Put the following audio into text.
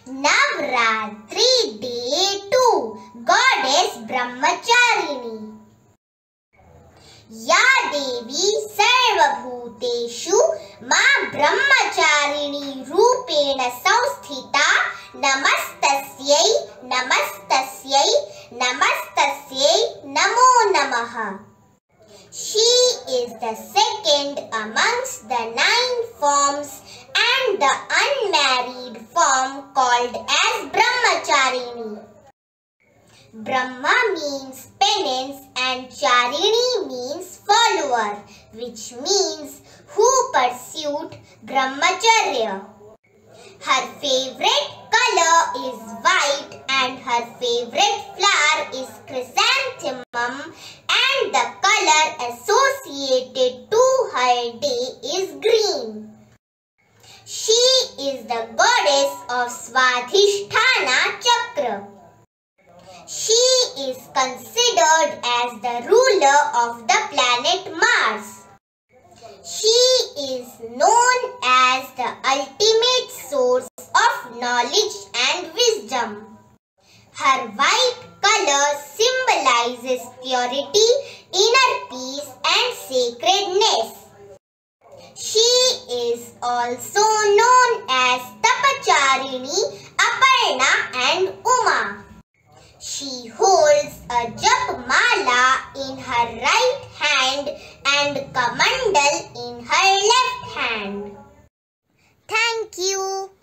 Navratri Day 2, Goddess Brahmacharini. या देवी सर्वभूतेषु मां ब्रह्मचारिणी रूपेण संस्थिता नमस्तस्यै नमस्तस्यै नमस्तस्यै नमो नमः. She is the second amongst the 9 forms and the unmarried form called as Brahmacharini. Brahma means penance and Charini means follower, which means who pursued Brahmacharya. Her favorite color is white and her favorite flower is chrysanthemum, and the color associated to her day is green. She is the goddess of Swadhisthana Chakra. She is considered as the ruler of the planet Mars. She is known as the ultimate source of knowledge and wisdom. Her white color symbolizes purity, inner peace and sacredness. She is also known as Tapacharini, Aparna and Uma. She holds a jap mala in her right hand and kamandal in her left hand. Thank you.